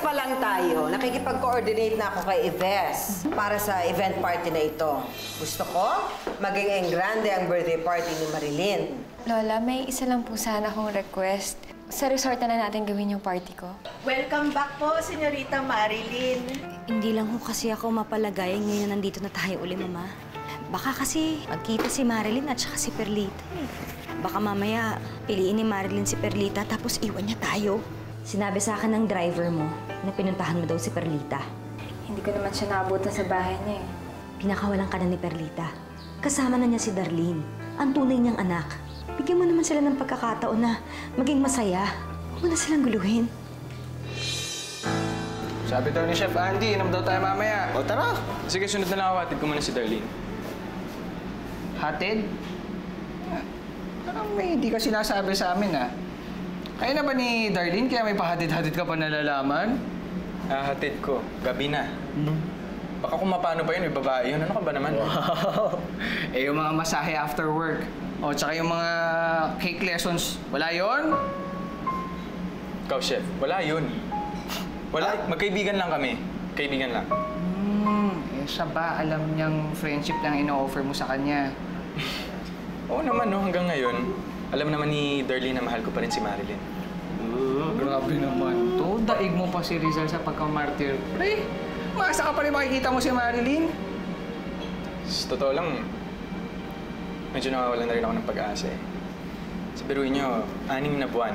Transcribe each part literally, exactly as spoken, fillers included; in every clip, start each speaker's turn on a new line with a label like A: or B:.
A: pa lang tayo. Nakikipag-coordinate na ako kay Yves para sa event party na ito. Gusto ko, maging en grande ang birthday party ni Marilyn.
B: Lola, may isa lang po sana akong request. Sa resort na natin gawin yung party ko.
C: Welcome back po, Senyorita Marilyn.
D: Hindi lang ho kasi ako mapalagay ngayon nandito na tayo uli, Mama. Baka kasi magkita si Marilyn at saka si Perlita eh. Baka mamaya piliin ni Marilyn si Perlita tapos iwan niya tayo. Sinabi sa akin ng driver mo na pinuntahan mo daw si Perlita.
B: Hindi ko naman siya naabutan sa bahay niya eh.
D: Pinakawalan ka na ni Perlita. Kasama na niya si Darlene, ang tunay niyang anak. Bigyan mo naman sila ng pagkakataon na maging masaya. Huwag mo na silang guluhin.
E: Sabi daw ni Chef Andy, inom daw tayo mamaya.
F: O, tara.
E: Sige, sunod na lang ako. Hatid ko muna si Darlene.
F: Hatid? Parang may hindi ka sinasabi sa amin, ah. Kaya na ba ni Darlene? Kaya may pahatid-hatid ka pa nalalaman?
E: Ah, hatid ko. Gabi na. Hmm. Baka kung mapano pa yun, may babae yun. Ano ka ba naman?
F: Wow! Eh, yung mga masahe after work. O, tsaka yung mga cake lessons. Wala yun?
E: Ikaw, Chef. Wala yun. Wala. Magkaibigan lang kami. Kaibigan lang.
F: Hmm. Eh, siya ba alam niyang friendship lang ino-offer mo sa kanya?
E: Oo naman, no. Hanggang ngayon, alam naman ni Darlene na mahal ko pa rin si Marilyn.
F: Uh, grabe naman to. Daig mo pa si Rizal sa pagkamartir. Pre, masa ka pa rin makikita mo si Marilyn?
E: Sa totoo lang, medyo nakawalan na rin ako ng pag-asa eh. Sa biruin niyo, anim na buwan.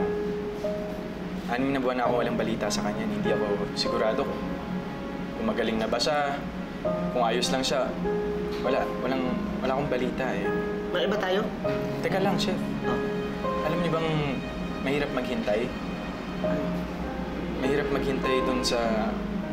E: Anim na buwan na ako walang balita sa kanya. Hindi ako sigurado kung, kung magaling na ba siya, kung ayos lang siya. Wala, walang, wala akong balita eh.
G: May iba tayo?
E: Teka lang, Chef.
G: Oh.
E: Alam niyo bang mahirap maghintay? Mahirap maghintay dun sa...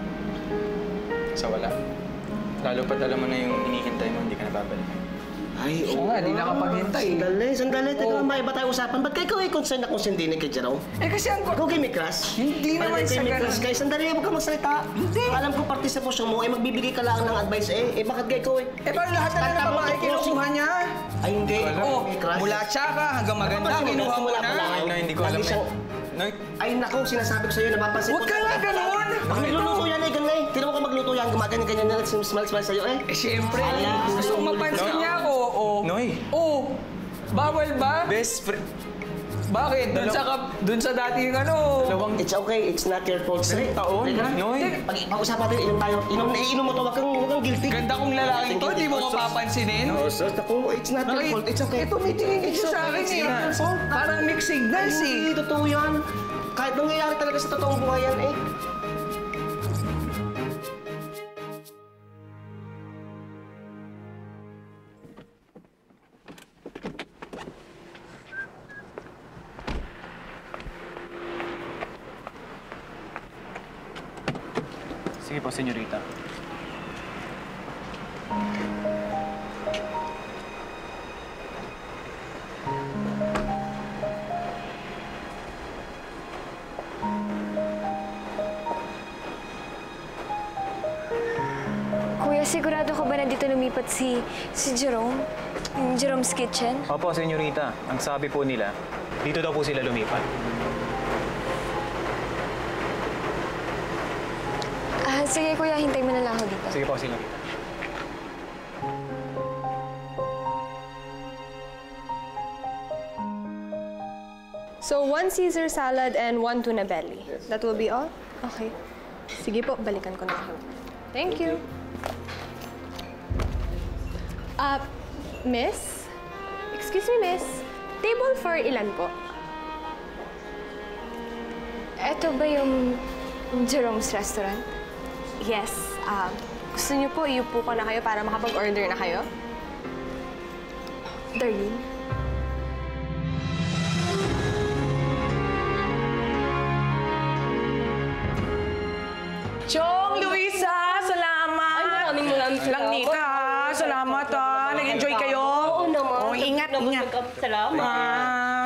E: sa wala. Lalo pat alam mo na yung hinihintay mo, hindi ka nababalik.
G: Ay, oo.
F: Oo nga, di nakapaghintay.
G: Sandali, sandali. Teka lang, may iba tayo usapan. Ba't kayo ay concern na kung sindi ni kay Jerome?
F: Eh kasi ang...
G: Ikaw kay may crush?
F: Hindi naman sa
G: ganun.
F: ganun.
G: Guys, sandali, huwag ka magsalita. Hindi. Alam ko parte sa puso mo, eh magbibigay ka lang ng advice eh. Eh bakit kayo ikaw eh?
F: Eh parang lahat na lang ng babae kinukuha niya.
G: Ay, hindi.
F: Oh,
G: May crush.
F: mula tsaka hanggang maganda, kinuha mo na.
E: Ay, no, hindi ko alam
G: Lagi siyang-
E: eh. No,
G: Ay, naku, sinasabi ko sa'yo, napapansin
F: Huwag
G: ko.
F: ka nga ganun!
G: Baka nagluluto yan eh, ganun eh. Tira mo ka magluto yan, gumaganyan-ganyan na, smile-smile sa'yo eh.
F: Eh siyempre,
G: Ala,
F: gusto kong mapansin
E: no.
F: niya ako. Oh.
E: Noy.
F: Oh, bawal ba?
E: Best friend.
F: Bakit? Dun sa, kap- dun sa dating ano?
E: Dalawang
G: It's okay, it's not your fault.
E: Dalawang taon.
G: Teka,
E: Noy.
G: Pag pag-usapan natin, inom tayo. Inom na inom mo to, wag kang, wag kang guilty.
F: Ganda kong lalaking to, di mo ko papansinin?
G: No, sir, naku, it's not your fault. It's okay.
F: Eh, tumitingin siya sa akin eh. Parang mixed signals eh.
G: Hindi, totoo yan. Kahit nangyayari talaga sa totoong buhay yan eh.
H: Sige po, senyorita.
B: Kuya, sigurado ka ba na dito lumipat si, si Jerome? Yung Jerome's Kitchen?
H: Opo, senyorita. Ang sabi po nila, dito daw po sila lumipat.
B: Ah, sige kuya, hintay mo na lang ako dito.
H: Sige po, senyorita.
I: So, one Caesar salad and one tuna belly. That will be all? Okay. Sige po, balikan ko na ako. Thank you. Uh, miss? Excuse me, miss. Table for ilan po?
B: Eto ba yung Jerome's Restaurant?
I: Yes. Um, gusto niyo po, iupo ko na kayo para makapag-order na kayo?
B: Darlene?
A: Chong, Luisa, salamat!
I: Ay, maraming maraming salamat.
A: Langnika, ha? Salamat, ha? Nag-enjoy kayo?
I: Oo naman.
A: Oh, ingat, ingat.
I: Salamat.
A: Ah.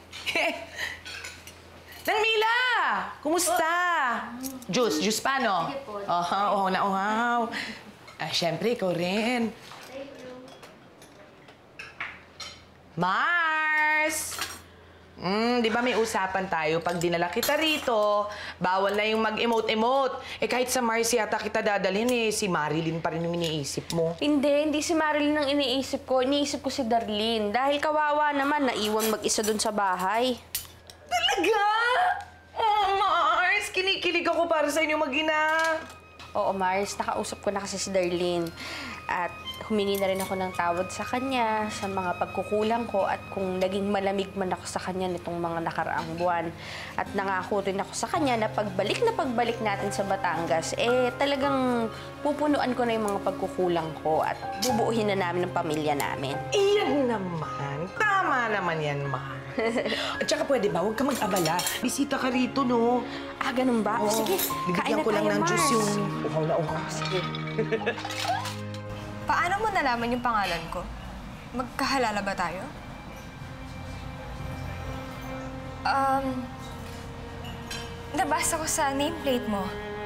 A: Nang Mila! Kumusta? Juice, juice pa, no? Sige po. Oo, oh, nauhaw. Ah, syempre, ikaw rin. Mars!
J: Hmm, di ba may usapan tayo, pag dinala kita rito, bawal na yung mag-emote-emote. Eh kahit sa Mars yata kita dadalhin eh, si Marilyn pa rin yung iniisip mo.
K: Hindi, hindi si Marilyn ang iniisip ko. Iniisip ko si Darlene. Dahil kawawa naman, naiwan mag-isa dun sa bahay.
J: Talaga? Oh, Mars, kinikilig ako para sa inyo mag-ina.
K: Oo, Mars, nakausap ko na kasi si Darlene. At humingi na rin ako ng tawad sa kanya, sa mga pagkukulang ko at kung naging malamig man ako sa kanya nitong mga nakaraang buwan. At nangako rin ako sa kanya na pagbalik na pagbalik natin sa Batangas, eh talagang pupunuan ko na yung mga pagkukulang ko at bubuuhin na namin ang pamilya namin.
J: Iyan naman. Tama naman yan, Mars. At saka pwede ba, huwag ka mag-abala. Bisita ka rito, no?
K: Ah, ganun ba?
J: Oo.
K: Sige, kain
J: Bibigyan
K: na
J: ko lang
K: tayo,
J: ng
K: Mars.
J: juice yung uhaw na uhaw. Sige.
B: Paano mo nalaman yung pangalan ko? Magkahalala ba tayo? Um, nabasa ko sa nameplate mo.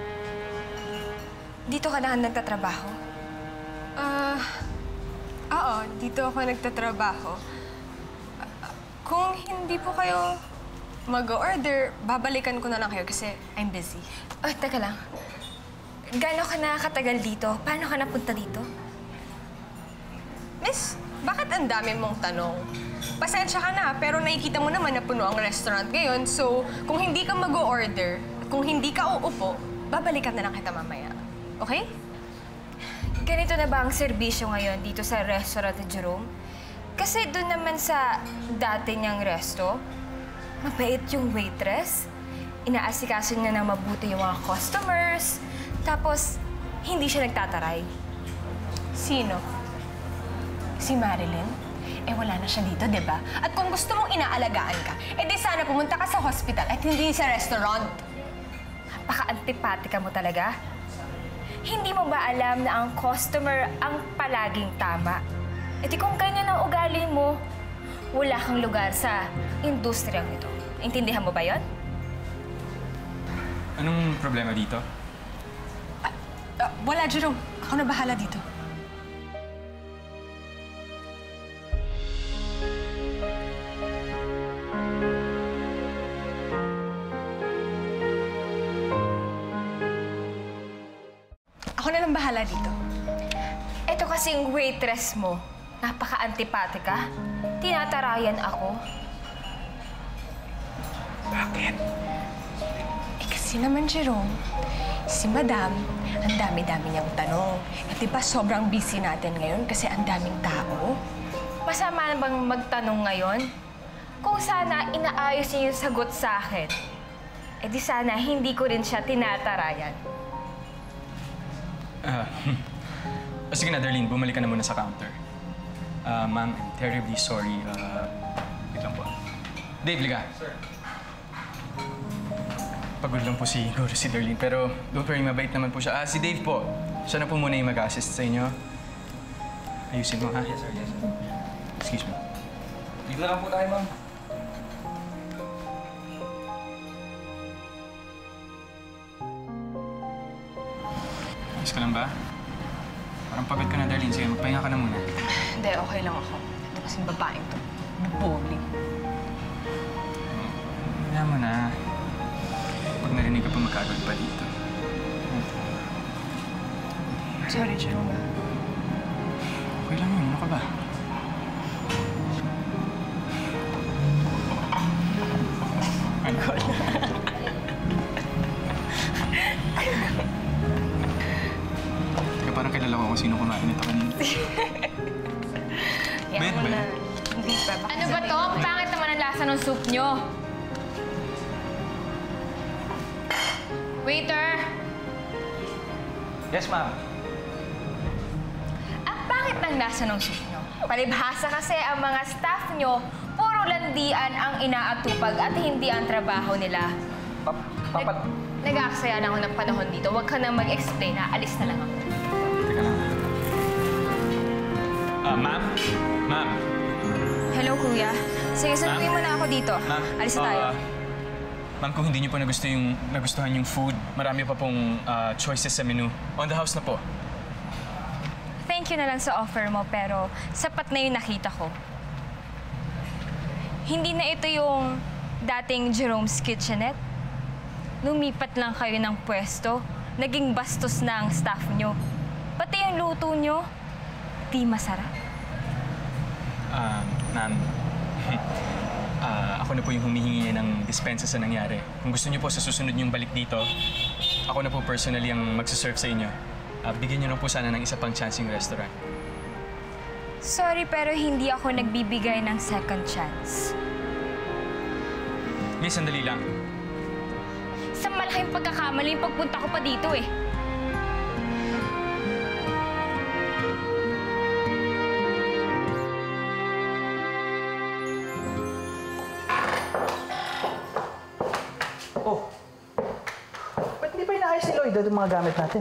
B: Dito ka na nagtatrabaho? Ah, oo, dito ako nagtatrabaho. Ah, Kung hindi po kayo mag-order, babalikan ko na lang kayo kasi I'm busy. Oh, teka lang. Gaano ka na katagal dito? Paano ka napunta dito? Miss, bakit ang dami mong tanong? Pasensya ka na, pero nakikita mo naman na puno ang restaurant ngayon. So, kung hindi ka mag-order, kung hindi ka uupo, babalikan na lang kita mamaya. Okay? Ganito na ba ang serbisyo ngayon dito sa restaurant ni Jerome? Kasi doon naman sa dati niyang resto, mabait yung waitress. Inaasikaso niya na mabuti yung mga customers. Tapos, hindi siya nagtataray. Sino? Si Marilyn? Eh, wala na siya dito, di ba? At kung gusto mong inaalagaan ka, eh di sana pumunta ka sa hospital at hindi sa restaurant. Napaka-antipatika mo talaga. Hindi mo ba alam na ang customer ang palaging tama? Eh di kung ganyan ang ugali mo, wala kang lugar sa industriyang ito. Intindihan mo ba yon?
E: Anong problema dito?
B: Ah, ah, wala, Jerome. Ako na bahala dito. Ako na lang bahala dito. Ito kasing waitress mo, napaka-antipatika. Tinatarayan ako.
E: Bakit?
B: Eh kasi naman, Jerome, si Madam, ang dami-dami niyang tanong. At diba sobrang busy natin ngayon kasi ang daming tao? Masama na bang magtanong ngayon? Kung sana inaayos niya yung sagot sa akin, eh di sana hindi ko rin siya tinatarayan.
E: Ah, hmm. Oh, sige na, Darlene, bumalik ka na muna sa counter. Ah, ma'am, I'm terribly sorry. Ah, wait lang po. Dave, liga. Sir. Pagod lang po siguro si Darlene, pero don't worry, mabait naman po siya. Ah, si Dave po. Siya na po muna yung mag-assist sa inyo. Ayusin mo, ha? Yes, sir. Yes, sir. Excuse me.
F: Dito na lang po tayo, ma'am.
E: Ayos ka lang ba? Parang pagod ka na, Darlene. Sige, magpahinga ka na muna.
B: Hindi, okay lang ako. Ito kasing babaeng to. Bully.
E: Kaya mo na. Pag narinig ka pa magkagod pa dito.
B: Sorry, Jerome.
E: Okay lang yun. Ano ka ba?
B: My God.
E: Teka, parang kilala ko kung sino kumain nito kanina.
B: Yan mo na. Hindi pa.
L: Ano ba to? Ang pangit naman ang lasa ng soup nyo. Waiter!
F: Yes, ma'am.
B: Ang pangit ng lasa ng soup nyo. Palibhasa kasi ang mga staff nyo, puro landian ang inaatupag at hindi ang trabaho nila.
F: Pap papat...
B: Nag-aaksaya na ako ng panahon dito. Huwag ka na mag-explain, ha? Alis na lang ako.
E: Teka lang. Ah, ma'am? Ma'am?
D: Hello, kuya. Sige, sunduin mo na ako dito.
E: Ma'am?
D: Alis na tayo.
E: ah, ma'am, kung hindi niyo po nagusto yung, nagustuhan yung food, marami pa pong ah, choices sa menu. On the house na po.
D: Thank you na lang sa offer mo, pero sapat na yung nakita ko.
L: hindi na ito yung dating Jerome's Kitchenette. Lumipat lang kayo ng pwesto, naging bastos na ang staff nyo. Pati yung luto nyo, di masarap.
E: Ah, ma'am. Ah, ako na po yung humihingi ng dispensa sa nangyari. Kung gusto niyo po sa susunod niyong balik dito, ako na po personally ang magsaserve sa inyo. Ah, bigyan niyo lang po sana ng isa pang chance yung restaurant.
L: Sorry, pero hindi ako nagbibigay ng second chance.
E: Miss, sandali lang.
L: Sa malaking pagkakamali yung pagpunta ko pa dito eh.
F: Oh, ba't hindi pa inaayos ni Lloyd yung mga gamit natin?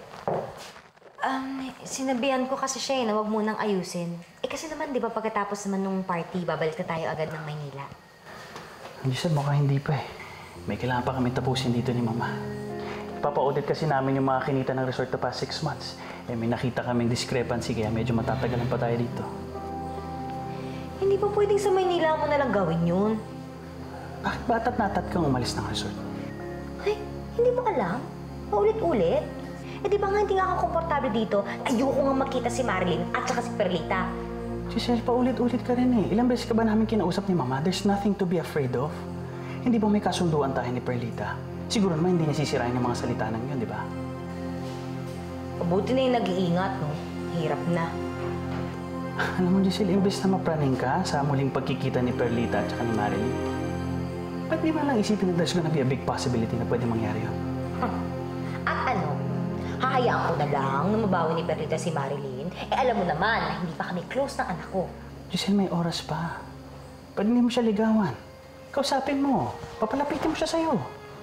D: Um, sinabihan ko kasi siya eh, na huwag munang ayusin. Eh kasi naman, di ba, pagkatapos naman nung party, babalik na tayo agad ng Maynila.
M: Giselle, mukhang hindi pa eh. May kailangan pa kami tapusin dito ni Mama. Ipapa-audit kasi namin yung mga kinita ng resort the past six months. Eh, may nakita kaming discrepancy, kaya medyo matatagalan pa tayo dito.
D: Hindi pa pwedeng sa Maynila mo nalang gawin yun.
M: Bakit batat natat kang umalis ng resort?
D: Ay, hindi mo alam? Paulit-ulit? Eh di ba nga hindi nga ako komportable dito? Ayoko nga makita si Marilyn at saka si Perlita.
M: Giselle, paulit-ulit ka rin eh. Ilang beses ka ba namin kinausap ni Mama? There's nothing to be afraid of. Hindi ba may kasunduan tayo ni Perlita? Siguro naman hindi nasisirain yung mga salita ng yun, di ba?
D: Mabuti na yung nag-iingat, no? Hirap na.
M: Alam mo, Giselle, imbes na mapraning ka sa muling pagkikita ni Perlita at saka ni Marilyn, ba't di ba lang isipin na there's gonna be a big possibility na pwede mangyari yun?
D: Huh. At ano? Hahayaan ko na lang na mabawi ni Perlita si Marilyn. Eh alam mo naman na hindi pa kami close ng anak ko.
M: Giselle, may oras pa. Pwede hindi mo siya ligawan. Kausapin mo. Papalapitin mo siya sa'yo.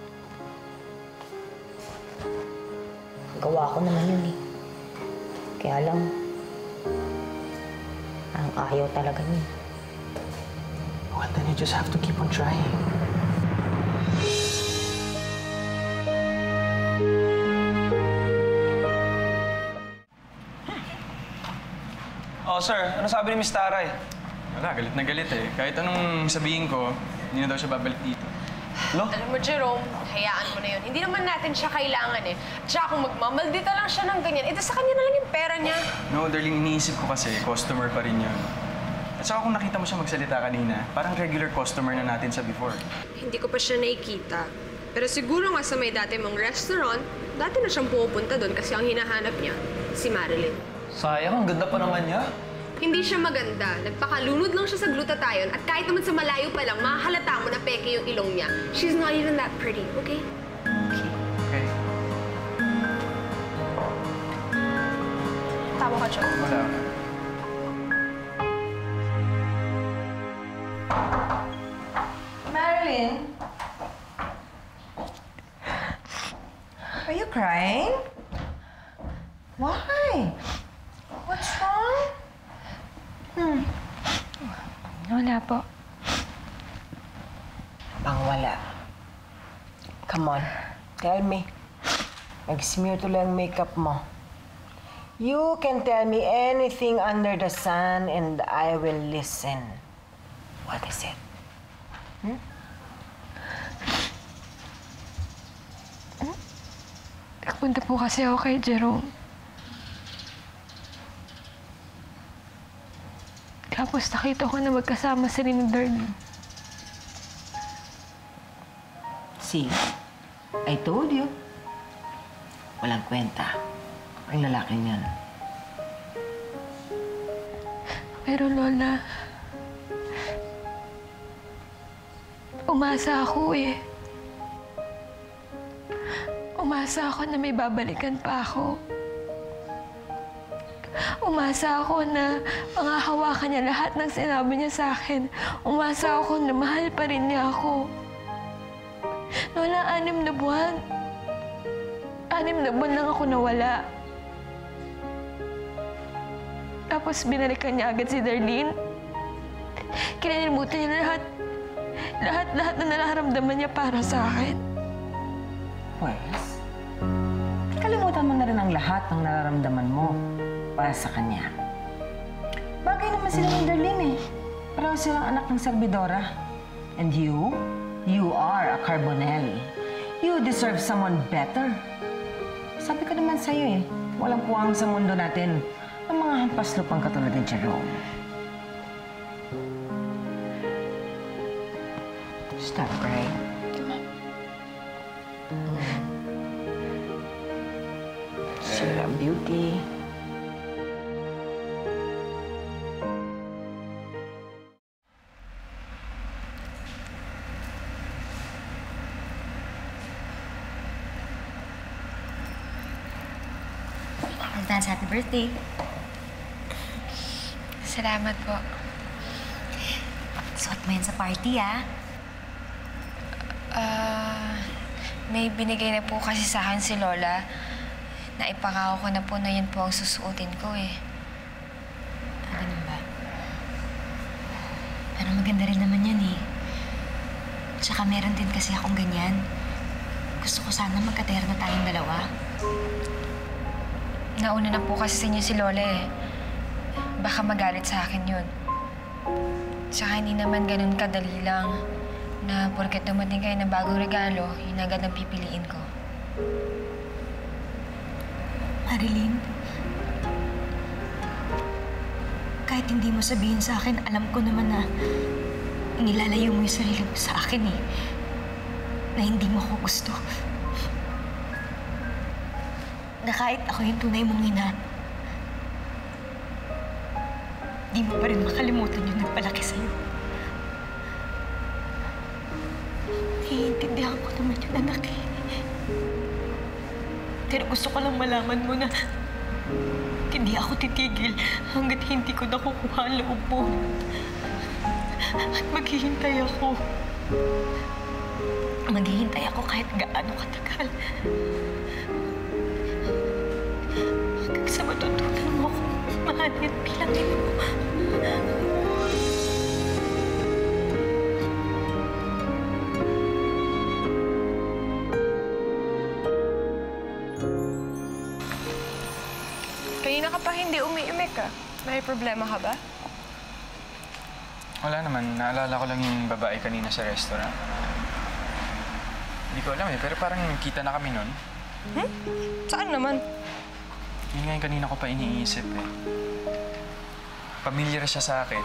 D: Gawa ko naman yun eh. Kaya lang, ang ayaw talaga niya.
M: Well, then you just have to keep on trying.
E: Oh, sir. Ano sabi ni Miss Taray? Wala, galit na galit eh. Kahit anong sabihin ko, hindi na daw siya babalik dito. Lo?
B: Alam mo, Jerome, hayaan mo na yun. Hindi naman natin siya kailangan eh. Tsaka kung magmamaldita lang siya ng ganyan, ito sa kanya na lang yung pera niya.
E: No, darling, iniisip ko kasi, customer pa rin yun. At saka kung nakita mo siya magsalita kanina, parang regular customer na natin sa before.
B: Hindi ko pa siya nakikita. Pero siguro nga sa may dati mong restaurant, dati na siyang pupunta doon kasi ang hinahanap niya, si Marilyn.
F: Sayang, ang ganda pa naman niya.
B: Hindi siya maganda. Nagpakalunod lang siya sa glutathione at kahit naman sa malayo pa lang, mahalata mo na peke yung ilong niya. She's not even that pretty, okay?
E: Okay. Okay.
B: Tawa ka, Chok.
E: Wala.
A: Marilyn? Are you crying? Why? What's wrong? Hmm.
L: Wala po.
A: Pang wala. Come on, tell me. Nag-smear tuloy ang makeup mo. You can tell me anything under the sun and I will listen. What is it? Hmm?
L: Nagpunta po kasi ako kay Jerome. Tapos nakita ko na magkasama sila ni Darlene.
A: See, I told you. Walang kwenta. Ang lalaki niyan.
L: Pero Lola, umasa ako eh. Umasa ako na may babalikan pa ako. Umasa ako na pangahawakan niya lahat ng sinabi niya sa akin. Umasa ako na mahal pa rin niya ako. Lola, anim na buwan. Anim na buwan lang ako nawala. Tapos binalikan niya agad si Darlene. Kinalimutan niya lahat. Lahat-lahat na nararamdaman niya para sa akin.
A: Pwes, kalimutan mo na rin ang lahat ng nararamdaman mo para sa kanya. Bagay naman sila ni Darlene eh. Pareho silang anak ng servidora. And you, you are a Carbonell. You deserve someone better. Sabi ko naman sa'yo eh, walang puwang sa mundo natin ang mga hampas lupang katulad ni Jerome. Stop crying. You're a beauty.
D: Advance happy birthday.
L: Salamat po.
D: Suot mo yan sa party, ah.
L: Ah, may binigay na po kasi sa akin si Lola. Naipangako ko na po na yan po ang susuotin ko eh.
D: Ah, ganun ba? Pero maganda rin naman yan eh. Tsaka meron din kasi akong ganyan. Gusto ko sana magkaterno tayong dalawa.
L: Nauna na po kasi sa inyo si Lola eh. Baka magalit sa akin yun. Tsaka hindi naman ganun kadali lang na porket dumating kayo ng bagong regalo, yun agad ang pipiliin ko.
D: Marilyn, kahit hindi mo sabihin sa akin, alam ko naman na nilalayo mo yung sarili mo sa akin eh. Na hindi mo ako gusto. Na kahit ako yung tunay mong ina, di mo pa rin makalimutan yung nagpalaki sa'yo. Naiintindihan ko naman yun, anak eh. Pero gusto ko lang malaman mo na hindi ako titigil hanggat hindi ko nakukuha ang loob mo. At maghihintay ako. Maghihintay ako kahit gaano katagal. Hanggang sa matutunan mo akong mahalin at bilangin mo.
B: Kanina ka pa hindi umiimik ka. May problema ka ba?
E: Wala naman. Naalala ko lang yung babae kanina sa restaurant. Hindi ko alam eh, pero parang kita na kami nun.
B: Hmm? Saan naman?
E: Yun nga yung kanina ko pa iniisip eh. Pamilyar siya sa akin.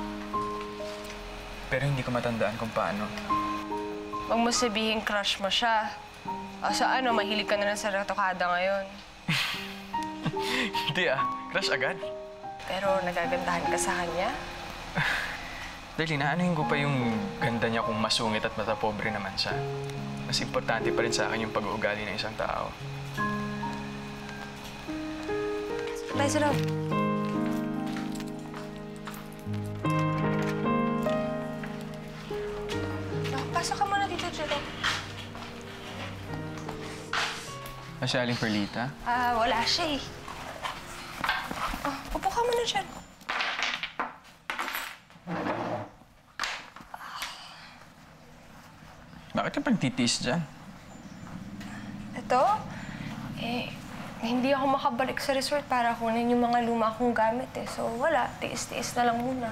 E: Pero hindi ko matandaan kung paano.
B: Huwag mo sabihin crush mo siya. O sa ano, mahilig ka na lang sa ratokada ngayon.
E: Hindi ah. Crush agad.
B: Pero nagagandahan ka sa kanya?
E: Dali na, anuhin ko pa yung ganda niya kung masungit at matapobre naman siya. Mas importante pa rin sa akin yung pag-uugali ng isang tao.
B: Tayo sa loob. Oh, pasok ka muna dito, Jerome.
E: Ah, si Aling Perlita?
B: Ah, wala siya eh. Oh, upo ka muna dyan.
E: Bakit ka pagtitiis dyan?
B: Ito? Eh, hindi ako makabalik sa resort para kunin yung mga luma kong gamit eh. So, wala. Tiis-tiis na lang muna.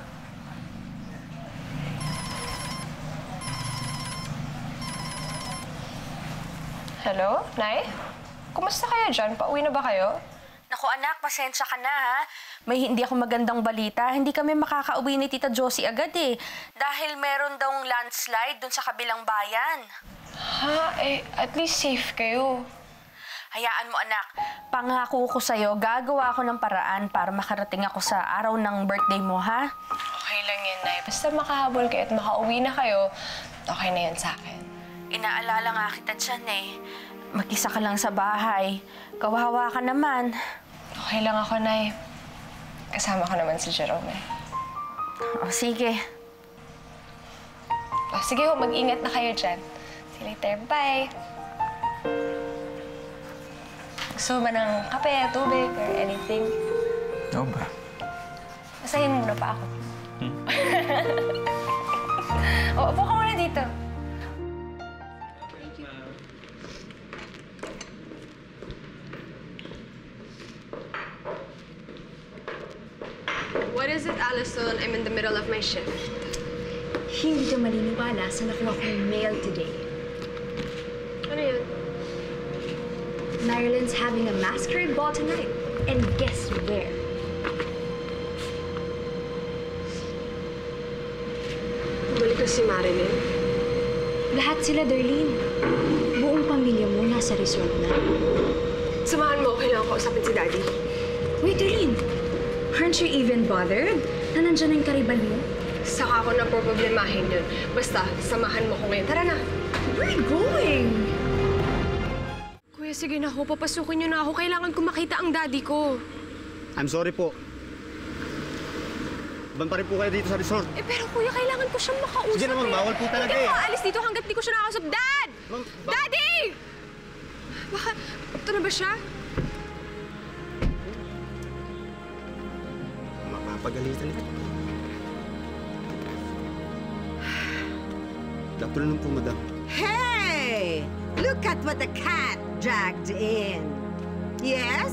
B: Hello, Nay? Kumusta kayo dyan? Pauwi na ba kayo?
K: Naku anak, pasensya ka na ha. May hindi ako magandang balita. Hindi kami makakauwi ni Tita Josie agad eh. Dahil meron daw landslide dun sa kabilang bayan.
B: Ha? Eh, at least safe kayo.
K: Hayaan mo anak, pangako ko sa'yo, gagawa ako ng paraan para makarating ako sa araw ng birthday mo, ha?
B: Okay lang yan, Nay. Basta makahabol kayo at makauwi na kayo, okay na yan sa akin.
K: Inaalala nga kita dyan eh. Mag-isa ka lang sa bahay. Kawawa ka naman.
B: Okay lang ako, Nay. Kasama ko naman si Jerome eh.
K: O, sige.
B: O, sige ho, mag-ingat na kayo dyan. See you later. Bye! Gusto mo ba ng kape, tubig, or anything?
E: Oo ba?
B: Masahin muna pa ako.
E: Hmm?
B: O, upo ka muna dito.
I: What is it, Allison? I'm in the middle of my shift.
D: Hindi ka maniniwala sa nakuha kong mail today.
I: Ano yun?
D: Marilyn's having a masquerade ball tonight. And guess where?
I: Balik na si Marilyn.
D: Lahat sila, Darlene. Buong pamilya mo nasa resort na.
I: Samahan mo, kailangan ko usapin si Daddy.
D: Wait, Darlene. Aren't you even bothered na nandyan na yung karibal mo?
I: Saka ako na problemahin yun. Basta, samahan mo ko ngayon. Tara na!
D: Where are you going?
I: Kuya, sige na ho. Papasukin niyo na ako. Kailangan ko makita ang daddy ko.
G: I'm sorry po. Ban pa rin po kayo dito sa resort.
I: Eh, pero kuya, kailangan ko siyang makausap.
G: Sige naman,
I: eh.
G: bawal po talaga
I: Hindi
G: eh.
I: ko aalis dito hanggat di ko siya nakakausap. Dad!
G: Ma'am, ba-
I: Daddy! Baka, ito na ba siya?
G: Mapapagalitan ito. Good afternoon po, madam.
N: Hey! Look at what the cat dragged in. Yes?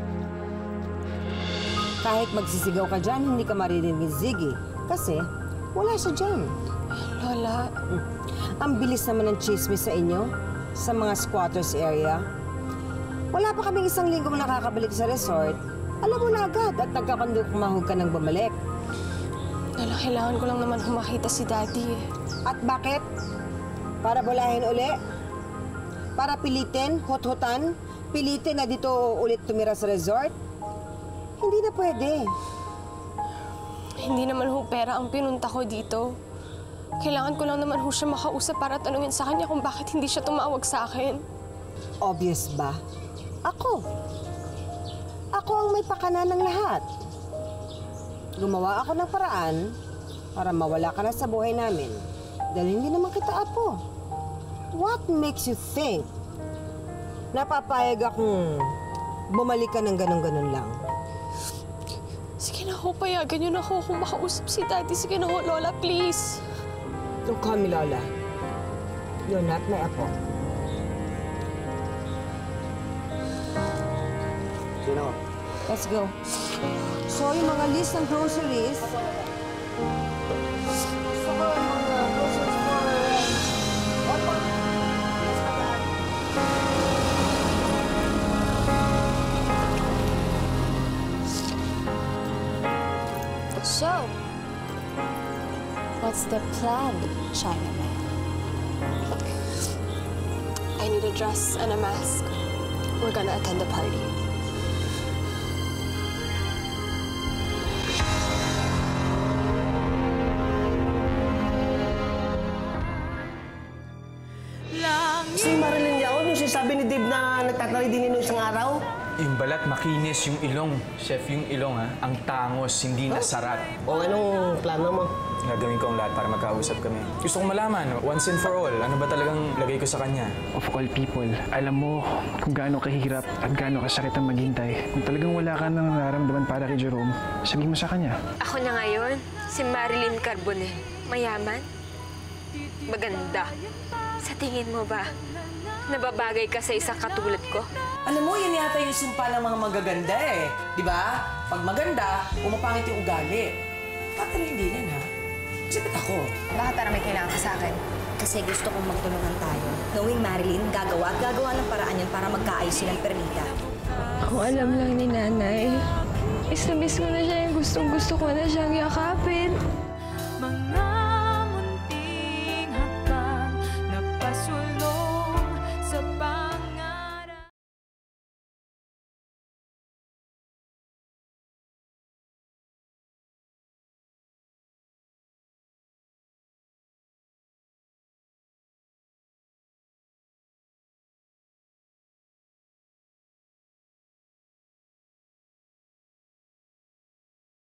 N: Kahit magsisigaw ka dyan, hindi ka maririnig ni Ziggy. Kasi wala siya dyan.
I: Lola.
N: Ang bilis naman ng chismis sa inyo, sa mga squatters area. Wala pa kaming isang linggo na nakakabalik sa resort. Alam mo na agad at nagkakandukmahog ka ng bumalik.
I: Lola, kailangan ko lang naman humakita si Daddy eh.
N: At bakit? Para bulahin uli? Para pilitin, hot-hotan? Pilitin na dito ulit tumira sa resort? Hindi na pwede.
I: Hindi naman ho pera ang pinunta ko dito. Kailangan ko lang naman ho siya makausap para tanungin sa kanya kung bakit hindi siya tumawag sa akin.
N: Obvious ba? Ako. Ako ang may pakana ng lahat. Gumawa ako ng paraan para mawala ka na sa buhay namin. Dahil hindi naman kita apo. What makes you think napapayag akong bumalik ka ng ganun-ganun lang?
I: Sige na ho, payagan niyo na ho kung makausap si Daddy. Sige na ho, Lola, please.
N: Don't call me Lola. You're not my apo.
G: Sige na.
N: Let's go. So, yung mga list ng groceries. So, yung mga groceries for... Opo. Yes, madam.
I: So, what's the plan, Chinaman? I need a dress and a mask. We're gonna attend the party.
G: Si Marilyn Yaon, yung sinasabi ni Dave na nagtatry din nino isang araw?
E: Yung balat, makinis. Yung ilong. Chef, yung ilong, ha? Ang tangos, hindi nasarat.
G: O anong plano mo?
E: Gagawin ko ang lahat para magkausap kami. Gusto kong malaman, once and for all, ano ba talagang lagay ko sa kanya?
M: Of all people, alam mo kung gaano kahirap at gaano kasakit ang maghintay. Kung talagang wala ka nang nararamdaman para kay Jerome, sabihin mo sa kanya.
L: Ako na ngayon, si Marilyn Carbonell. Mayaman, maganda. Sa tingin mo ba, nababagay ka sa isang katulad ko?
J: Alam mo, yan yata yung sumpa ng mga magaganda eh. Di ba? Pag maganda, pumapangit yung ugali. Bakit hindi yan, ha? Sipit ako.
D: Bakit para may kailangan ka sa akin? Kasi gusto kong magtulungan tayo. Knowing Marilyn, gagawa at gagawa ng paraan yan para magkaayos silang Perlita.
L: Kung alam lang ni Nanay, is na miss ko na siya yung gustong-gusto ko na siyang yakapin. Mga